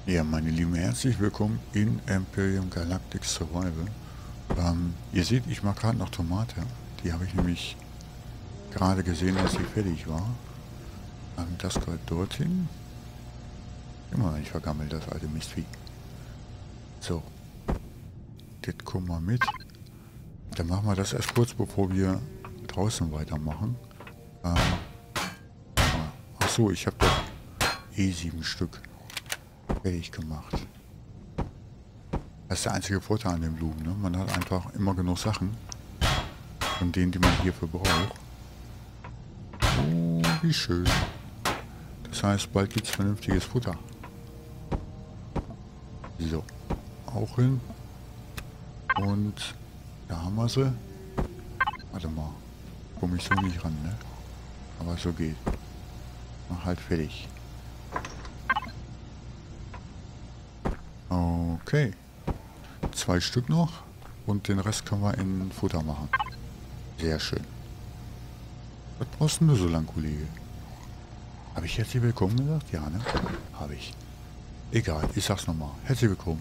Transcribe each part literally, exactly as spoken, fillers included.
Ja, meine Lieben, herzlich willkommen in Imperium Galactic Survival. Ähm, ihr seht, ich mache gerade noch Tomate. Die habe ich nämlich gerade gesehen, als sie fertig war. Ähm, das gehört dorthin. Immer noch nicht vergammelt, das alte Mistvieh. So, das kommen wir mit. Dann machen wir das erst kurz, bevor wir draußen weitermachen. Ähm, ach so, ich habe doch eh sieben Stück fertig gemacht. Das ist der einzige Vorteil an den Blumen, ne? Man hat einfach immer genug Sachen, von denen, die man hierfür braucht. Oh, wie schön. Das heißt, bald gibt es vernünftiges Futter. So, auch hin. Und da haben wir sie. Warte mal, komme ich so nicht ran, ne? Aber so geht. Mach halt fertig. Okay. Zwei Stück noch. Und den Rest können wir in Futter machen. Sehr schön. Was brauchst du so lang, Kollege? Habe ich herzlich willkommen gesagt? Ja, ne? Habe ich. Egal, ich sag's nochmal. Herzlich willkommen.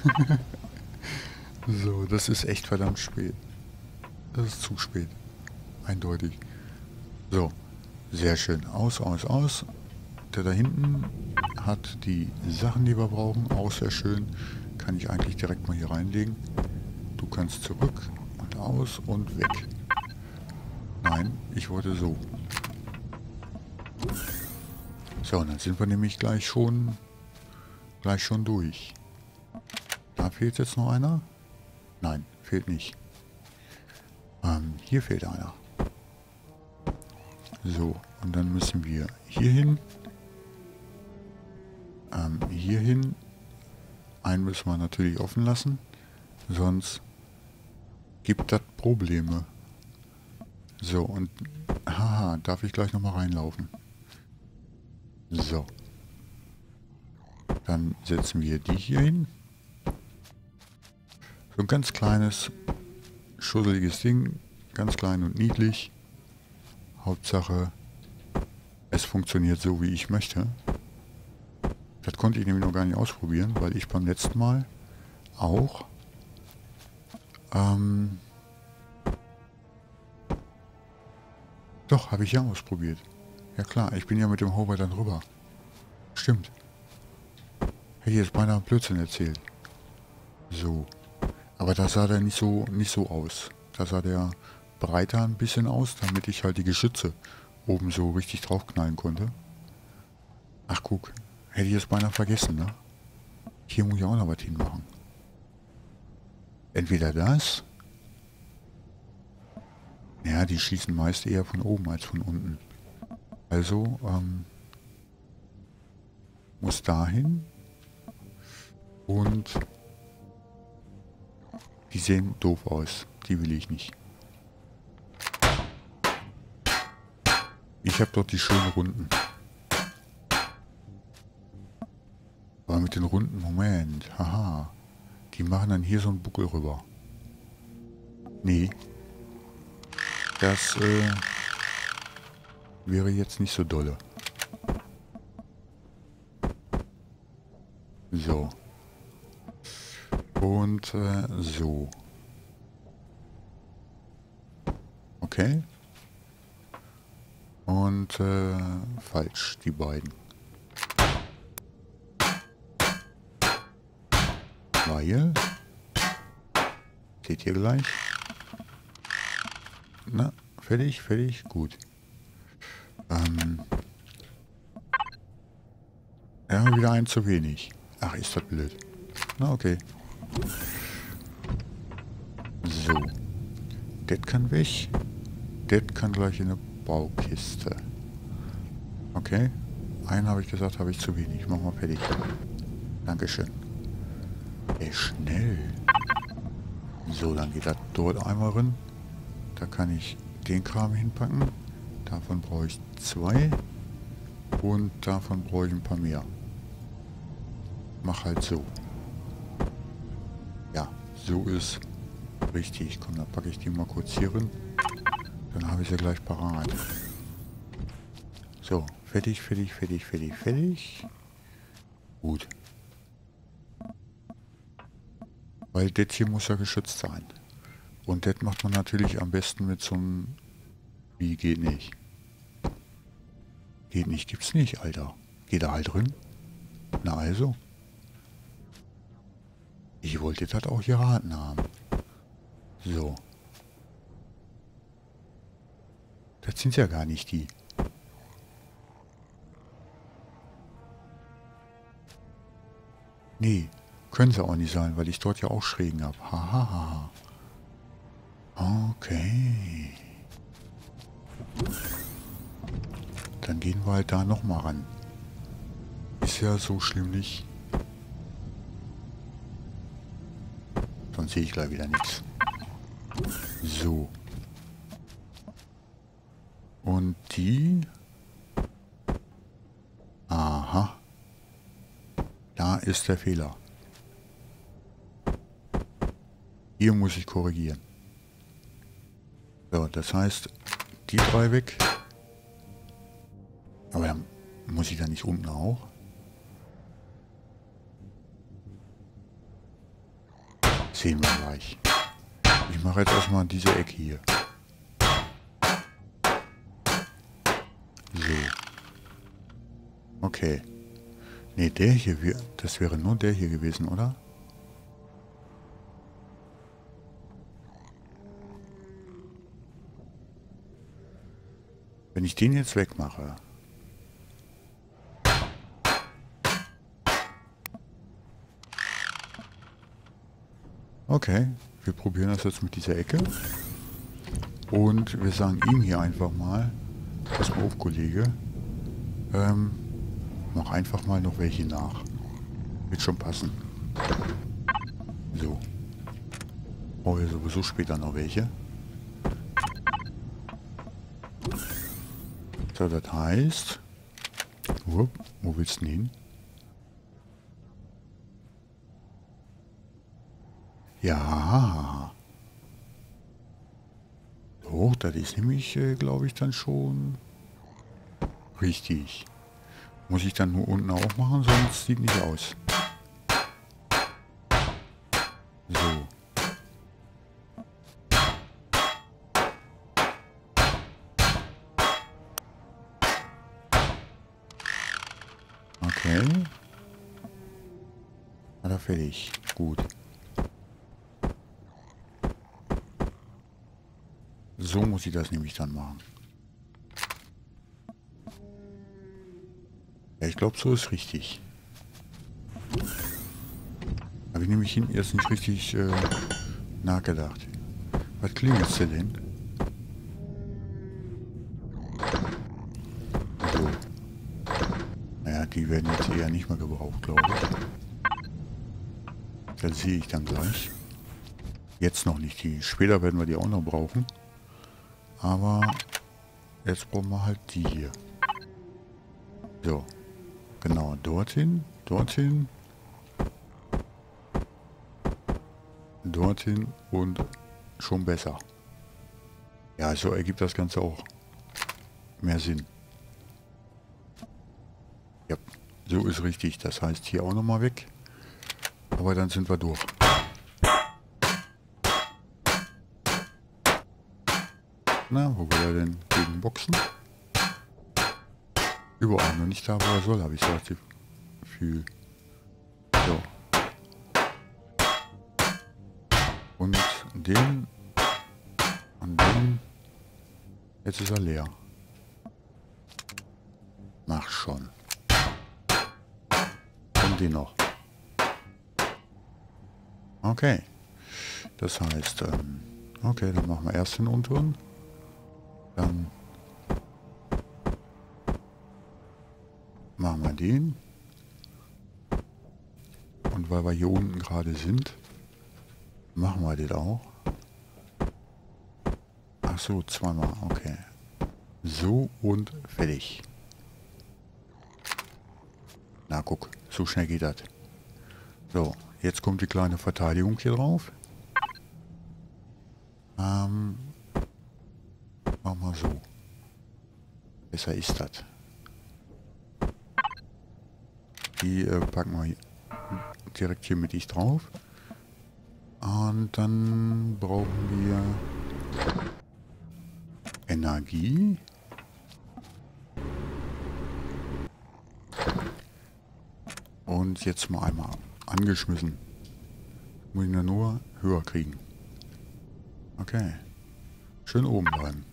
So, das ist echt verdammt spät. Das ist zu spät. Eindeutig. So, sehr schön. Aus, aus, aus. Der da hinten hat die Sachen, die wir brauchen. Auch sehr schön. Kann ich eigentlich direkt mal hier reinlegen. Du kannst zurück und aus und weg. Nein, ich wollte so. So, und dann sind wir nämlich gleich schon gleich schon durch. Da fehlt jetzt noch einer? Nein, fehlt nicht. Ähm, hier fehlt einer. So, und dann müssen wir hier hin. Ähm, hier hin. Einen müssen wir natürlich offen lassen. Sonst gibt das Probleme. So, und haha, darf ich gleich nochmal reinlaufen. So. Dann setzen wir die hier hin. So ein ganz kleines, schusseliges Ding. Ganz klein und niedlich. Hauptsache, es funktioniert so, wie ich möchte. Das konnte ich nämlich noch gar nicht ausprobieren, weil ich beim letzten Mal auch ähm, doch, habe ich ja ausprobiert. Ja klar, ich bin ja mit dem Hover dann rüber. Stimmt. Hätte ich jetzt beinahe Blödsinn erzählt. So. Aber da sah der nicht so, nicht so aus. Da sah der breiter ein bisschen aus, damit ich halt die Geschütze oben so richtig draufknallen konnte. Ach guck, hätte ich jetzt beinahe vergessen, ne? Hier muss ich auch noch was hinmachen. Entweder das. Ja, die schießen meist eher von oben als von unten. Also, ähm, muss dahin. Und die sehen doof aus. Die will ich nicht. Ich habe dort die schönen Runden. Aber mit den Runden, Moment, haha. Die machen dann hier so einen Buckel rüber. Nee. Das äh, wäre jetzt nicht so dolle. So. Und äh, so. Okay. Und äh, falsch, die beiden. Weil, seht ihr gleich? Na, fertig, fertig, gut. Ähm, ja, wieder ein zu wenig. Ach, ist das blöd. Na, okay. So. Das kann weg. Das kann gleich in eine Baukiste. Okay. Einen habe ich gesagt, habe ich zu wenig. Machen wir fertig. Dankeschön. Ey, schnell. So, dann geht das dort einmal rein. Da kann ich den Kram hinpacken. Davon brauche ich zwei. Und davon brauche ich ein paar mehr. Mach halt so. Ja, so ist richtig. Komm, dann packe ich die mal kurz hier rein. Dann habe ich sie gleich parat. So, fertig, fertig, fertig, fertig, fertig. Gut. Weil das hier muss ja geschützt sein. Und das macht man natürlich am besten mit so einem... Wie, geht nicht. Geht nicht, gibt's nicht, Alter. Geht da halt drin? Na also. Ich wollte das auch geraten haben. So. Das sind ja gar nicht die. Nee, können sie auch nicht sein, weil ich dort ja auch Schrägen habe. Hahaha. Okay. Dann gehen wir halt da nochmal ran. Ist ja so schlimm nicht. Sonst sehe ich gleich wieder nichts. So. Und die... Aha. Da ist der Fehler. Hier muss ich korrigieren. So, das heißt, die drei weg. Aber dann muss ich da nicht unten auch. Sehen wir gleich. Ich mache jetzt erstmal diese Ecke hier. So. Okay. Ne, der hier, das wäre nur der hier gewesen, oder? Wenn ich den jetzt wegmache. Okay, wir probieren das jetzt mit dieser Ecke. Und wir sagen ihm hier einfach mal, pass mal auf, Kollege, ähm, mach einfach mal noch welche nach. Wird schon passen. So. Brauche ich sowieso später noch welche. So, das heißt... Wo, wo willst du denn hin? Ja. So, das ist nämlich, äh, glaube ich, dann schon richtig. Muss ich dann nur unten auch machen, sonst sieht nicht aus. So. Okay. Hat er fertig. Gut. So muss ich das nämlich dann machen. Ja, ich glaube, so ist richtig. Habe ich nämlich hinten erst nicht richtig äh, nachgedacht. Was klingelt denn? So. Naja, die werden jetzt eher nicht mehr gebraucht, glaube ich. Das sehe ich dann gleich. Jetzt noch nicht. Die später werden wir die auch noch brauchen. Aber jetzt brauchen wir halt die hier. So. Genau, dorthin, dorthin, dorthin und schon besser. Ja, so ergibt das Ganze auch mehr Sinn. Ja, so ist richtig. Das heißt hier auch nochmal weg. Aber dann sind wir durch. Na, wo will er denn gegen boxen? Überall, nur nicht da, wo er soll, habe ich so das Gefühl. So. Und den und den. Jetzt ist er leer. Mach schon. Und den noch. Okay. Das heißt, ähm, okay, dann machen wir erst den unteren. Dann machen wir den. Und weil wir hier unten gerade sind, machen wir den auch. Ach so, zweimal, okay. So und fertig. Na guck, so schnell geht das. So, jetzt kommt die kleine Verteidigung hier drauf. Ähm, machen wir so. Besser ist das. Die äh, packen wir direkt hier mittig drauf. Und dann brauchen wir Energie. Und jetzt mal einmal angeschmissen. Muss ich nur höher kriegen. Okay. Schön oben bleiben.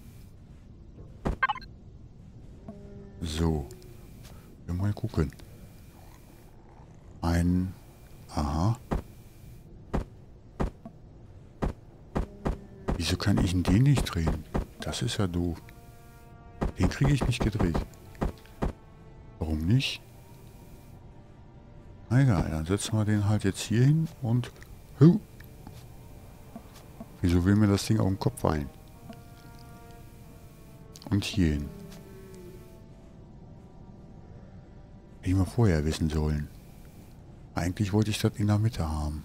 So. Wir mal gucken. Ein... Aha. Wieso kann ich denn den nicht drehen? Das ist ja doof. Den kriege ich nicht gedreht. Warum nicht? Na egal, dann setzen wir den halt jetzt hier hin und... Hu! Wieso will mir das Ding auf den Kopf fallen? Und hier hin. Hätte ich mal vorher wissen sollen. Eigentlich wollte ich das in der Mitte haben.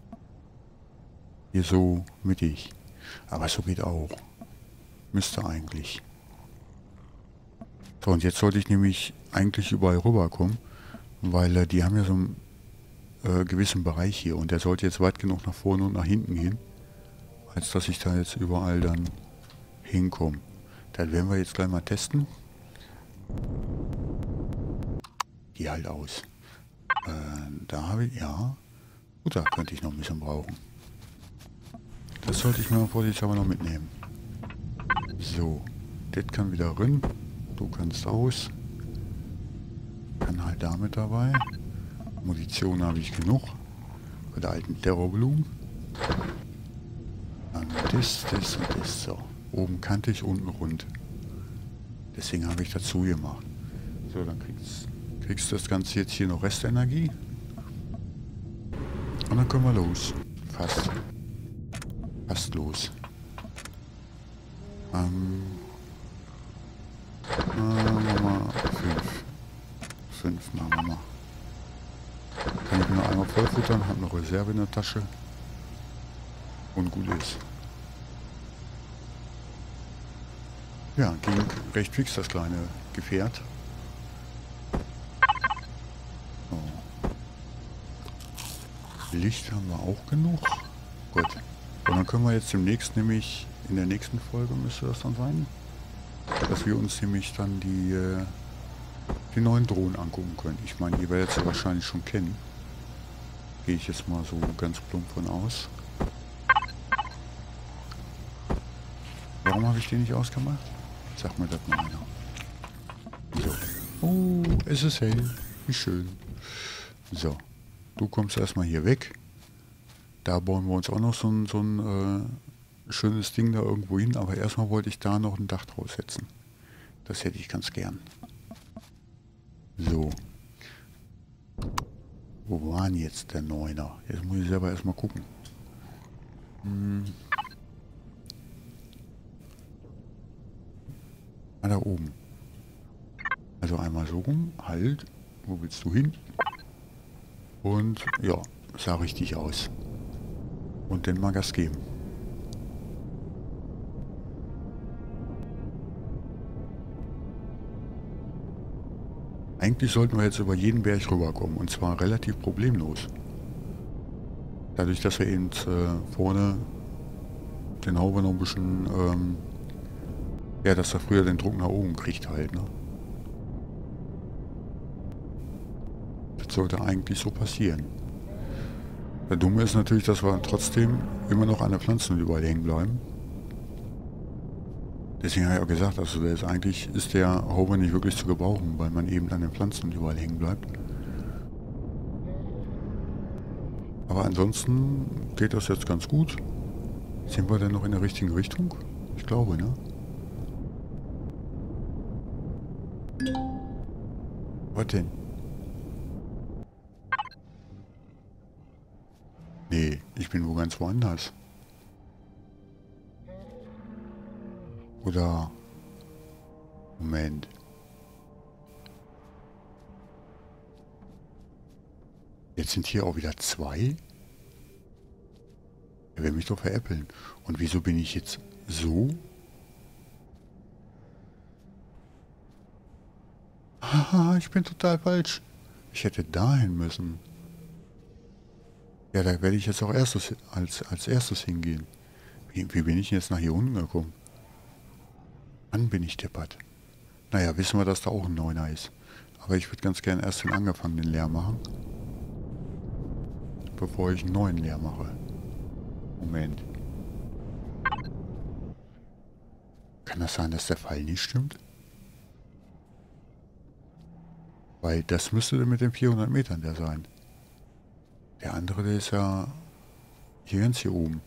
Hier so mittig. Aber so geht auch. Müsste eigentlich. So, und jetzt sollte ich nämlich eigentlich überall rüberkommen. Weil äh, die haben ja so einen äh, gewissen Bereich hier. Und der sollte jetzt weit genug nach vorne und nach hinten gehen. Als dass ich da jetzt überall dann hinkomme. Das werden wir jetzt gleich mal testen. Die halt aus. Äh, da habe ich, ja. Gut, da könnte ich noch ein bisschen brauchen. Das sollte ich mir vorsichtshalber noch mitnehmen. So, das kann wieder rein. Du kannst aus. Kann halt damit dabei. Munition habe ich genug. Bei der alten Terrorblumen. Dann das, das und das. So. Oben kantig, unten rund. Deswegen habe ich dazu gemacht. So, dann kriegst, kriegst du das Ganze jetzt hier noch Restenergie. Und dann können wir los. Fast. Fast los. Ähm. Äh, machen wir mal fünf. Fünf machen wir mal. Kann ich mir noch einmal vollfuttern, habe noch Reserve in der Tasche. Und gut ist. Ja, ging recht fix das kleine Gefährt. So. Licht haben wir auch genug. Gut. Und dann können wir jetzt demnächst nämlich, in der nächsten Folge müsste das dann sein, dass wir uns nämlich dann die, äh, die neuen Drohnen angucken können. Ich meine, ihr werdet sie wahrscheinlich schon kennen. Gehe ich jetzt mal so ganz plump von aus. Warum habe ich den nicht ausgemacht? Sag mir das mal einer. So. Oh, es ist hell. Wie schön. So. Du kommst erstmal hier weg. Da bauen wir uns auch noch so ein, so ein äh, schönes Ding da irgendwo hin. Aber erstmal wollte ich da noch ein Dach draus setzen. Das hätte ich ganz gern. So. Wo war denn jetzt der Neuner? Jetzt muss ich selber erstmal gucken. Hm. Ah, da oben. Also einmal so rum. Halt. Wo willst du hin? Und ja, sah richtig aus. Und dann mal Gas geben. Eigentlich sollten wir jetzt über jeden Berg rüberkommen. Und zwar relativ problemlos. Dadurch, dass wir eben äh, vorne den Hauber noch ein bisschen... Ähm, ja, dass er früher den Druck nach oben kriegt halt, ne? Das sollte eigentlich so passieren. Der Dumme ist natürlich, dass wir trotzdem immer noch an der Pflanzen überall hängen bleiben. Deswegen habe ich auch gesagt, also der ist eigentlich ist der Hover nicht wirklich zu gebrauchen, weil man eben an den Pflanzen überall hängen bleibt. Aber ansonsten geht das jetzt ganz gut. Sind wir denn noch in der richtigen Richtung? Ich glaube, ne? Was denn? Nee, ich bin wo ganz woanders. Oder... Moment. Jetzt sind hier auch wieder zwei? Er will mich doch veräppeln. Und wieso bin ich jetzt so? Haha, ich bin total falsch. Ich hätte dahin müssen. Ja, da werde ich jetzt auch erstes, als, als erstes hingehen. Wie, wie bin ich denn jetzt nach hier unten gekommen? Wann bin ich deppert? Naja, wissen wir, dass da auch ein Neuner ist. Aber ich würde ganz gerne erst den angefangenen leer machen. Bevor ich einen neuen leer mache. Moment. Kann das sein, dass der Fall nicht stimmt? Weil das müsste mit den vierhundert Metern der sein. Der andere, der ist ja hier ganz hier oben.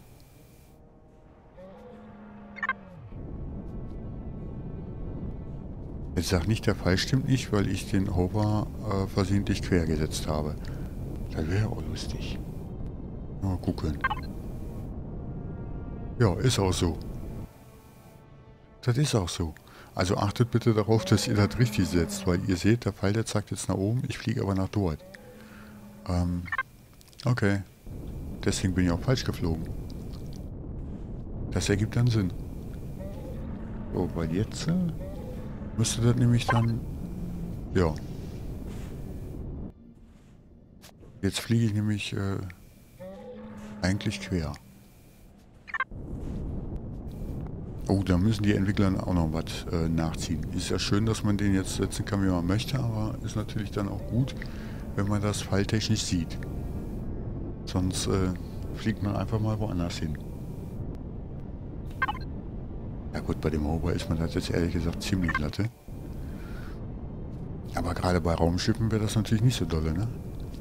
Jetzt sagt nicht, der Fall stimmt nicht, weil ich den Hover äh, versehentlich quer gesetzt habe. Das wäre auch lustig. Mal gucken. Ja, ist auch so. Das ist auch so. Also achtet bitte darauf, dass ihr das richtig setzt, weil ihr seht, der Pfeil, der zeigt jetzt nach oben, ich fliege aber nach dort. Ähm, okay. Deswegen bin ich auch falsch geflogen. Das ergibt dann Sinn. So, weil jetzt äh, müsste das nämlich dann... Ja. Jetzt fliege ich nämlich äh, eigentlich quer. Oh, da müssen die Entwickler auch noch was äh, nachziehen. Ist ja schön, dass man den jetzt setzen kann, wie man möchte, aber ist natürlich dann auch gut, wenn man das falltechnisch sieht. Sonst äh, fliegt man einfach mal woanders hin. Ja gut, bei dem Hover ist man das jetzt ehrlich gesagt ziemlich latte. Aber gerade bei Raumschiffen wäre das natürlich nicht so dolle, ne?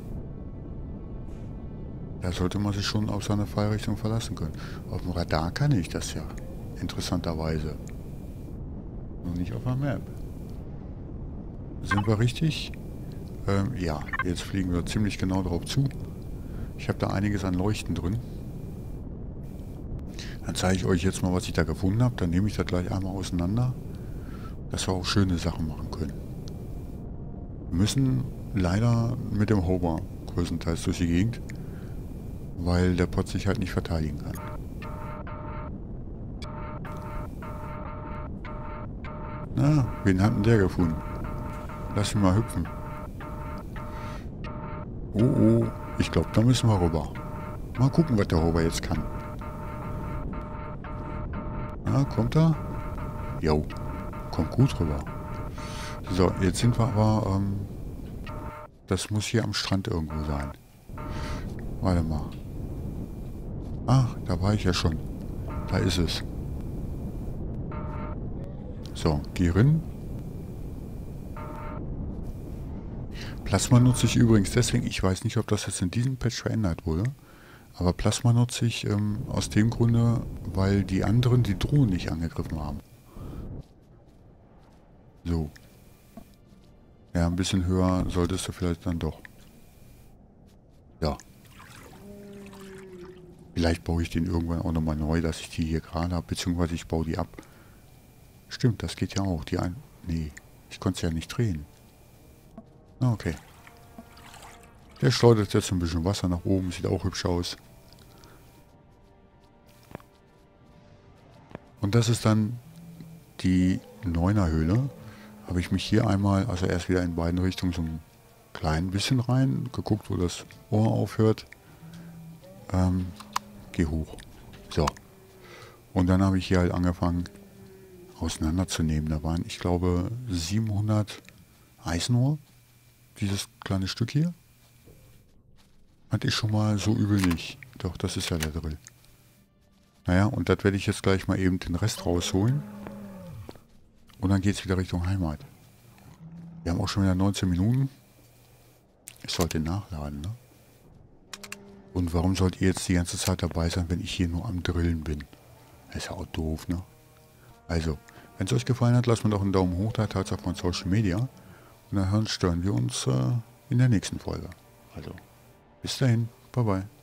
Da sollte man sich schon auf seine Fallrichtung verlassen können. Auf dem Radar kann ich das ja. Interessanterweise. Nur nicht auf der Map. Sind wir richtig? Ähm, ja, jetzt fliegen wir ziemlich genau drauf zu. Ich habe da einiges an Leuchten drin. Dann zeige ich euch jetzt mal, was ich da gefunden habe. Dann nehme ich das gleich einmal auseinander, dass wir auch schöne Sachen machen können. Wir müssen leider mit dem Hover größtenteils durch die Gegend, weil der Pod sich halt nicht verteidigen kann. Na, wen hat denn der gefunden? Lass ihn mal hüpfen. Oh, oh, ich glaube, da müssen wir rüber. Mal gucken, was der Hover jetzt kann. Na, kommt er? Jo, kommt gut rüber. So, jetzt sind wir aber, ähm, das muss hier am Strand irgendwo sein. Warte mal. Ach, da war ich ja schon. Da ist es. So, geh rein. Plasma nutze ich übrigens deswegen, ich weiß nicht, ob das jetzt in diesem Patch verändert wurde, aber Plasma nutze ich ähm, aus dem Grunde, weil die anderen die Drohnen nicht angegriffen haben. So. Ja, ein bisschen höher solltest du vielleicht dann doch. Ja. Vielleicht baue ich den irgendwann auch nochmal neu, dass ich die hier gerade habe, beziehungsweise ich baue die ab. Stimmt, das geht ja auch. Die ein... Nee, ich konnte es ja nicht drehen. Ah, okay. Der schleudert jetzt ein bisschen Wasser nach oben, sieht auch hübsch aus. Und das ist dann die Neuner Höhle. Habe ich mich hier einmal, also erst wieder in beiden Richtungen so ein klein bisschen rein, geguckt, wo das Ohr aufhört. Ähm, geh hoch. So. Und dann habe ich hier halt angefangen auseinanderzunehmen. Da waren, ich glaube, siebenhundert Eisenohr. Dieses kleine Stück hier. Hatte ich schon mal so übel nicht. Doch, das ist ja der Drill. Naja, und das werde ich jetzt gleich mal eben den Rest rausholen. Und dann geht es wieder Richtung Heimat. Wir haben auch schon wieder neunzehn Minuten. Ich sollte nachladen, ne? Und warum sollt ihr jetzt die ganze Zeit dabei sein, wenn ich hier nur am Drillen bin? Das ist ja auch doof, ne? Also, wenn es euch gefallen hat, lasst mir doch einen Daumen hoch da, teilt es auf meinen Social Media. Und dann hören, stören wir uns äh, in der nächsten Folge. Also, bis dahin, bye bye.